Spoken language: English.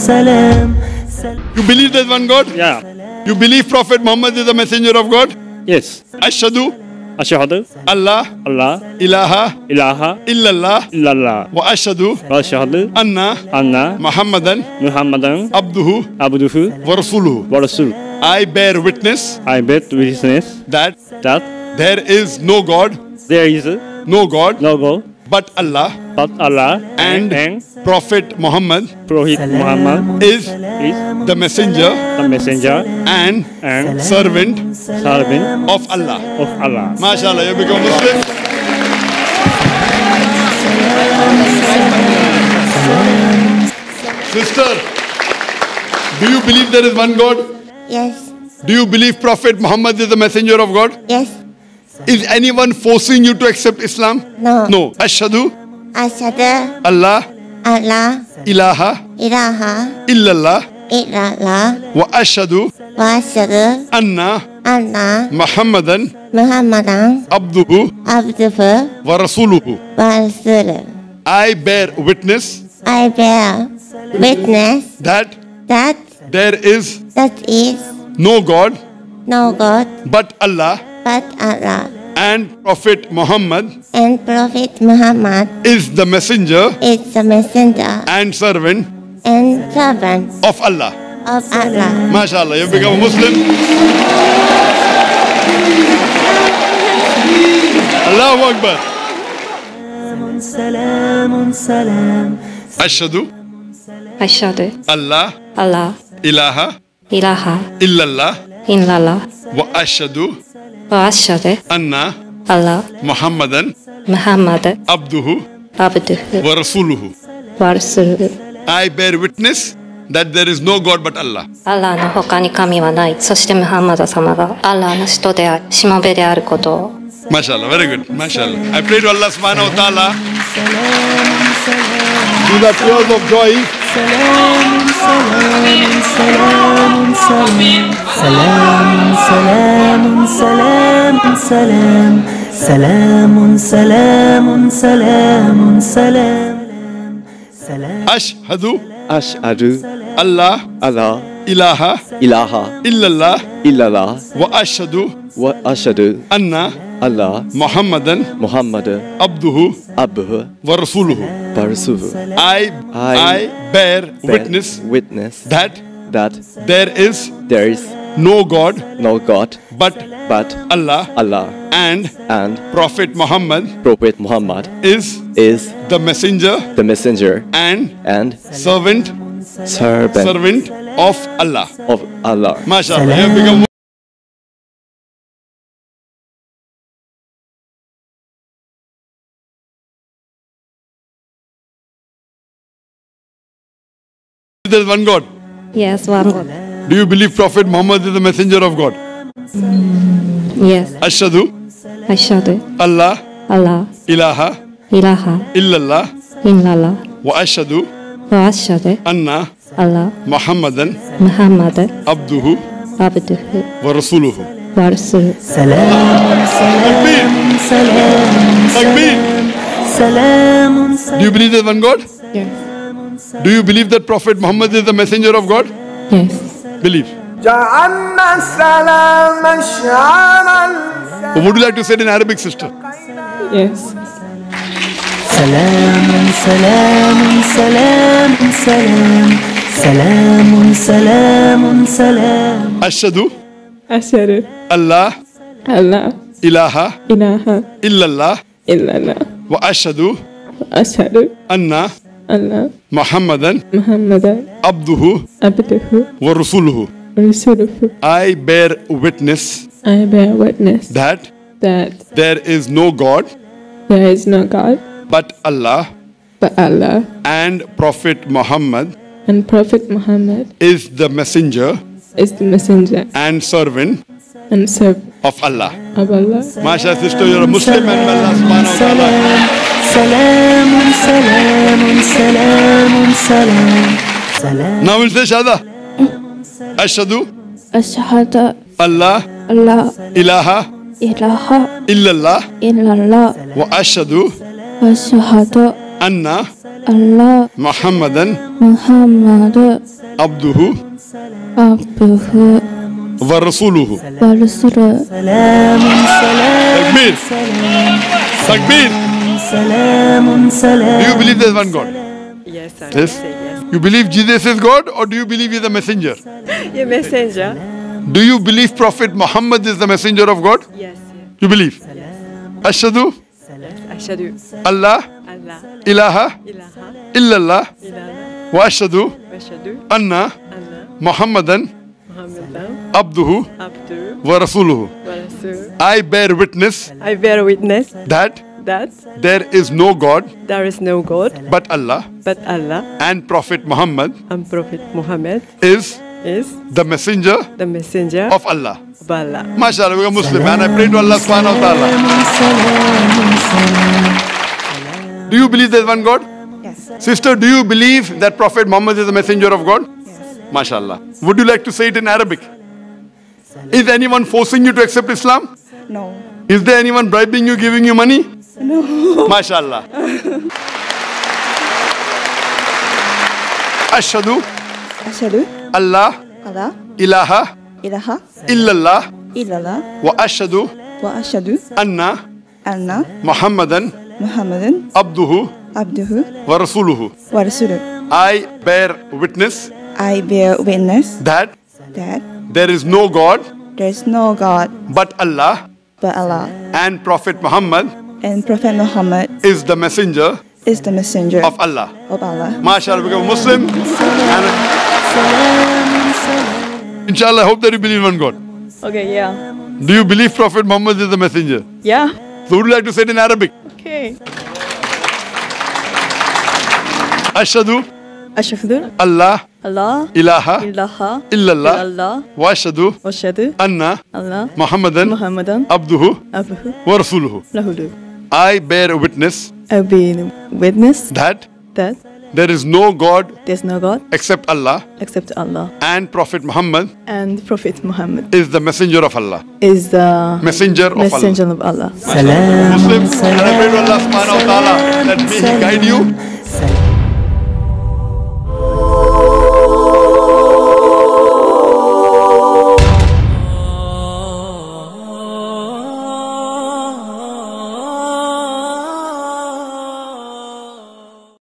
salam. You believe there's one God? Yeah. You believe Prophet Muhammad is the messenger of God? Yes. Ashhadu Ashhadu Allah Allah ilaha ilaha illallah illallah wa ashhadu wa ashhadu anna anna Muhammadan Muhammadan abduhu abduhu wa rasuluhu. wa rasul. I bear witness I bear witness that that there is no God, there is no God no God but Allah, but Allah and Prophet Muhammad Prophet Muhammad is is the messenger the messenger and and servant servant of Allah. of Allah. MashaAllah, you become Muslim. Sister, do you believe there is one God? Yes. Do you believe Prophet Muhammad is the messenger of God? Yes. Is anyone forcing you to accept Islam? No. No. Ashhadu Ashhadu Allah Allah ilaha ilaha illallah illallah wa ashhadu wa ashhadu anna anna Muhammadan Muhammadan abduhu abduhu wa rasuluhu. wa rasuluh. I bear witness I bear witness that that there is that is no God no God but Allah, but Allah, and Prophet Muhammad and Prophet Muhammad is the messenger is the messenger and servant and servant of Allah. of Allah. MashaAllah, you become a Muslim. Allahu Akbar. Salam, salam. Ashhadu Ashhadu Allah Allah ilaha ilaha illallah illallah wa ashhadu wa ashhadu anna Allah Muhammadan Muhammad abduhu abduhu wa rasuluhu. wa rasuluh. I bear witness that there is no God but Allah. アラーの他に神はない。そしてムハンマド様がアラーの使徒である、しもべであることを。 MashaAllah, very good. MashaAllah. I pray to Allah subhanahu wa ta'ala to the tears of joy. Salam, salam, salam, salam. Salam, salam, salam, salam. Salam, salam, salam, salam. Salam. Ashhadu Ashhadu Allah Allah ilaha ilaha illallah illallah wa ashhadu wa ashhadu anna Allah Muhammadan Muhammad abduhu abduhu wa rasuluhu. wa rasuluhu. I bear witness that that there is there is no God no God but but Allah, Allah, and and Prophet Muhammad Prophet Muhammad is is the messenger the messenger and servant servant of Allah. of Allah. MashaAllah, you have become there is one God. Yes, one God. Do you believe Prophet Muhammad is the messenger of God? Yes. Ashhadu Ashhadu Allah Allah ilaha ilaha illallah illallah wa ashhadu wa ashhadu anna Allah Muhammadan Muhammad abduhu abduhu wa rasuluhu. wa rasuluh. Salam, salam, salam, Takbir. salam, Do you believe there's one God? Yes. Do you believe that Prophet Muhammad is the messenger of God? Yes. Believe. جعلنا السلام شعارا What would you like to say in Arabic, sister? Yes. salam, salam, salam, salam. Salam, salam, salam. Ashhadu Ashhadu Allah Allah ilaha ilaha illallah illallah wa ashhadu ashhadu anna Allah Muhammadan Muhammad abduhu abduhu wa rasuluhu. wa rasuluh. I bear witness I bear witness that that there is no God there is no God but Allah, but Allah, and Prophet Muhammad and Prophet Muhammad is the messenger is the messenger and servant and servant of Allah. of Allah. Masha, sister, you're a Muslim and may Allah subhanahu wa ta'ala. Salam, salam, salam, salam. Salam. Now we'll say Shahada. Ashhadu Ashhadu Allah Allah ilaha ilaha illallah illallah wa ashhadu ashhadu anna Allah Muhammadan Muhammad abduhu abduhu wa rasuluhu. wa rasuluhu. سلام سلام Takbir. Takbir. سلام Do سلام you believe there's one God? Yes, I Yes. say yes. You believe Jesus is God or do you believe he's a messenger? Your messenger? Do you believe Prophet Muhammad is the messenger of God? Yes, You believe? Ashhadu Ashhadu Allah Allah ilaha ilaha illallah illallah wa ashhadu Ashhadu anna Allah Muhammadan Muhammadan abduhu Abdu wa rasuluhu. wa Rasul. I bear witness I bear witness that that there is no God there is no God but Allah but Allah, and Prophet Muhammad and Prophet Muhammad is is the messenger the messenger of Allah. of Allah. MashaAllah, we are Muslim and I pray to Allah subhanahu wa ta'ala. Do you believe there is one God? Yes. Sister, do you believe that Prophet Muhammad is the messenger of God? Yes. MashaAllah. Would you like to say it in Arabic? Is anyone forcing you to accept Islam? No. Is there anyone bribing you, giving you money? No. MashaAllah. Ashhadu Ashhadu Allah Allah ilaha ilaha illallah illallah wa ashhadu wa ashhadu anna anna Muhammadan Muhammadan abduhu abduhu wa rasuluhu. wa rasuluh. I bear witness I bear witness that that there is no God there is no God but Allah but Allah, and Prophet Muhammad and Prophet Muhammad is the messenger is the messenger of Allah. of Allah. MashaAllah, become a Muslim. And inshallah, I hope that you believe in one God. Okay, yeah. Do you believe Prophet Muhammad is the messenger? Yeah. So would you like to say it in Arabic? Okay. Ashhadu Ashhadu Allah Allah ilaha ilaha illallah illallah wa ashhadu wa ashhadu anna Allah Muhammadan Muhammadan abduhu abduhu wa rasuluhu. lahu. I bear witness I bear witness that that there is no God there's no God except Allah except Allah, and Prophet Muhammad and Prophet Muhammad is the messenger of Allah. is the Messenger of messenger of Allah. Allah. Muslim, and I pray to Allah subhanahu wa ta'ala that may He guide you